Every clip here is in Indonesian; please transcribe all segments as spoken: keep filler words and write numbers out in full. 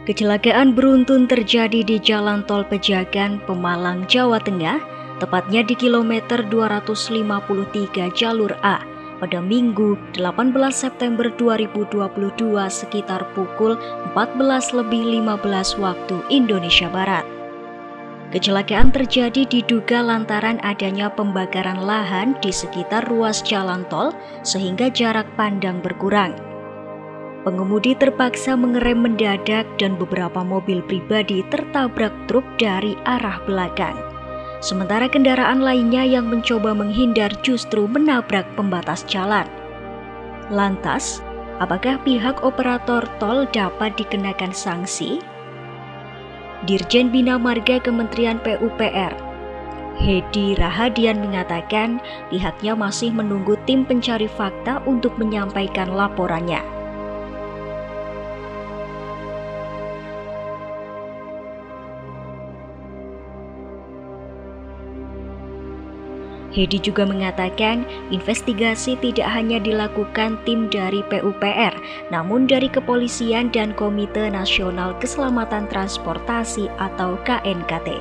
Kecelakaan beruntun terjadi di Jalan Tol Pejagan, Pemalang, Jawa Tengah, tepatnya di kilometer dua ratus lima puluh tiga jalur A, pada Minggu delapan belas September dua ribu dua puluh dua sekitar pukul empat belas lebih lima belas waktu Indonesia Barat. Kecelakaan terjadi diduga lantaran adanya pembakaran lahan di sekitar ruas jalan tol sehingga jarak pandang berkurang. Pengemudi terpaksa mengerem mendadak dan beberapa mobil pribadi tertabrak truk dari arah belakang. Sementara kendaraan lainnya yang mencoba menghindar justru menabrak pembatas jalan. Lantas, apakah pihak operator tol dapat dikenakan sanksi? Dirjen Bina Marga Kementerian P U P R, Hedi Rahadian mengatakan pihaknya masih menunggu tim pencari fakta untuk menyampaikan laporannya. Hedi juga mengatakan investigasi tidak hanya dilakukan tim dari P U P R, namun dari Kepolisian dan Komite Nasional Keselamatan Transportasi atau K N K T.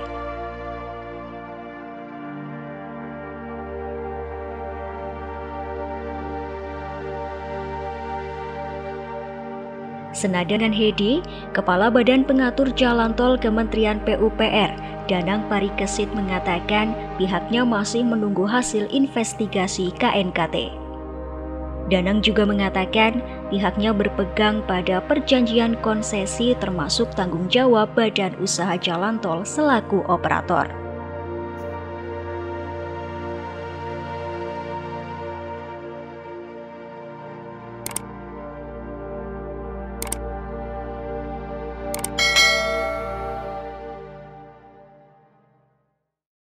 Senada dengan Hedi, Kepala Badan Pengatur Jalan Tol Kementerian P U P R, Danang Parikesit mengatakan pihaknya masih menunggu hasil investigasi K N K T. Danang juga mengatakan pihaknya berpegang pada perjanjian konsesi termasuk tanggung jawab Badan Usaha Jalan Tol selaku operator.